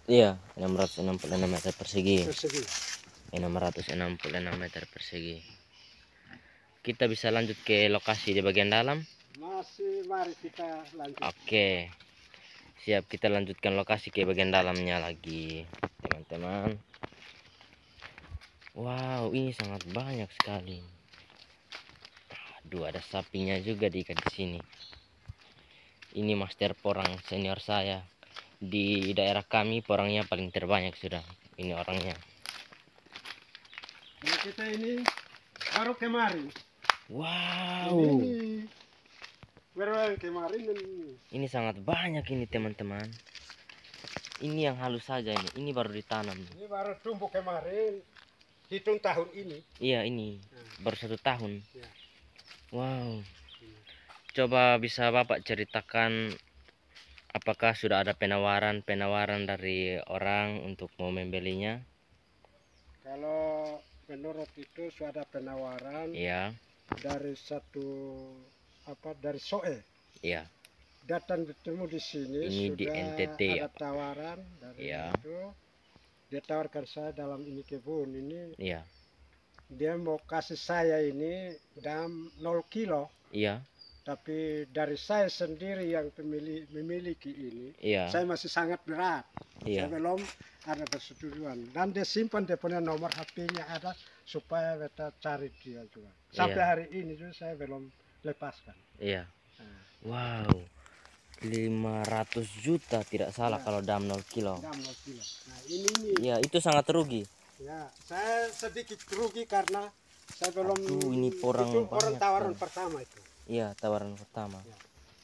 Iya, 666 meter persegi. persegi. 666 meter persegi. Kita bisa lanjut ke lokasi di bagian dalam. Masih, mari kita lanjut. Oke, siap, kita lanjutkan lokasi ke bagian dalamnya lagi, teman-teman. Wow, ini sangat banyak sekali. Aduh, ada sapinya juga diikat di sini. Ini master porang senior saya. Di daerah kami porangnya paling terbanyak sudah. Ini orangnya. Kalau kita ini baru kemarin. Wow. Ini baru yang kemarin ini. Ini sangat banyak ini, teman-teman. Ini yang halus saja ini. Ini baru ditanam. Ini baru tumbuh kemarin. Hitung tahun ini. Iya, ini baru 1 tahun. Ya. Wow. Coba bisa Bapak ceritakan apakah sudah ada penawaran dari orang untuk mau membelinya? Kalau menurut itu sudah ada penawaran Iya, dari dari Soe. iya. Datang bertemu di sini Ini sudah di NTT ada apa? tawaran dari Iya. itu. Dia tawarkan saya dalam ini kebun ini. Iya. Dia mau kasih saya ini dalam 0 kilo. Iya. Tapi dari saya sendiri yang memiliki ini, Iya. saya masih sangat berat. Iya. Saya belum ada persetujuan. Dan dia simpan, dia punya nomor HP-nya ada supaya kita cari dia juga. Sampai Iya. hari ini juga saya belum lepaskan. Iya. Nah, Wow. 500 juta tidak salah Ya. kalau dalam 0 kilo. dalam 0 kilo. Nah ini Ya, itu sangat rugi. ya saya sedikit rugi karena saya belum. Aduh, ini porang itu orang banyak tawaran sekali. pertama itu. Iya, tawaran pertama. Ya.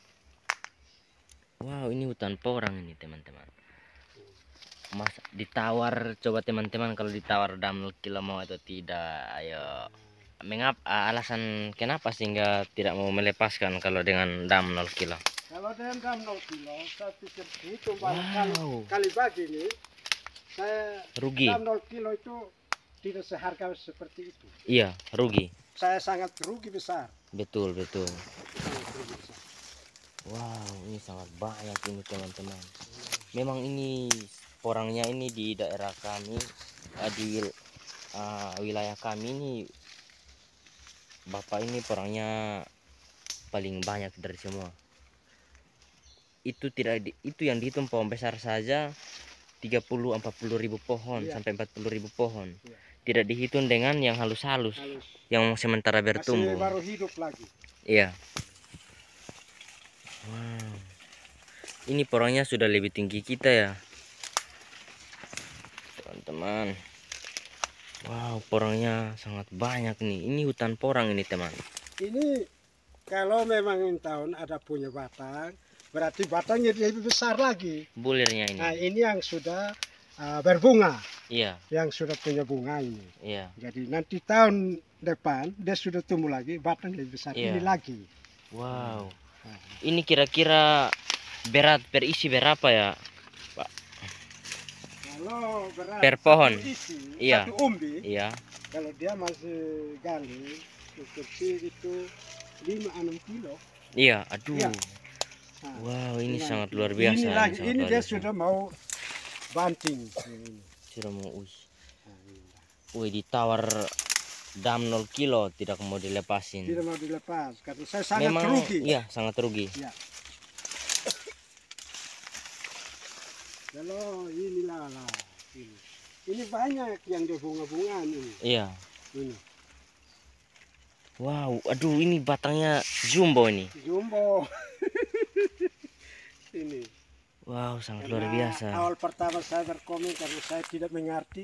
Wow, ini hutan porang ini, teman-teman. Mas ditawar, coba teman-teman kalau ditawar dalam 0 kilo mau atau tidak. Ayo. Alasan kenapa sehingga tidak mau melepaskan kalau dengan dam 0 kilo? Kalau dalam 0 kilo, saya pikir itu Wow. kali bagi nih, saya Rugi. dalam 0 kilo itu tidak seharga seperti itu. Iya, rugi. Saya sangat rugi besar. Betul, betul. Sangat rugi besar. Wow, ini sangat banyak ini, teman-teman. Memang ini porangnya ini di daerah kami, di wilayah kami ini, Bapak ini porangnya paling banyak dari semua. Itu itu yang dihitung pohon besar saja 30-40 ribu pohon, Iya. sampai 40 ribu pohon. Iya. Tidak dihitung dengan yang halus-halus, Halus. yang sementara Masih bertumbuh. baru hidup lagi. Iya. Wow. Ini porangnya sudah lebih tinggi kita ya, teman-teman. Wow, porangnya sangat banyak nih. Ini hutan porang ini, teman. Ini kalau memang ini tahun ada punya batang, berarti batangnya lebih besar lagi. Bulirnya ini. Nah ini yang sudah berbunga, Iya, yang sudah punya bunga ini. iya. Jadi nanti tahun depan dia sudah tumbuh lagi, batang lebih besar Iya. ini lagi. Wow. Nah, Ini kira-kira berisi berapa ya, Pak? kalau berat Per pohon. satu isi, Iya. satu umbi, Iya. kalau dia masih gali, seperti itu 5-6 kilo. Iya, aduh. Iya. Nah, Wow, ini 5 sangat kilo. luar biasa. Ini lagi, sangat ini luar dia biasa. sudah mau banting. Ini. Sudah mau Nah, ini. wih, ditawar dam 0 kilo tidak mau dilepasin. Tidak mau dilepas karena saya sangat Memang rugi. iya, sangat rugi. Ya. Kalau inilah lah, ini banyak yang di bunga-bungaan ini. Iya. Ini Wow, aduh, ini batangnya jumbo ini. jumbo. Ini. Wow, sangat Karena luar biasa. awal pertama saya berkomen karena saya tidak mengerti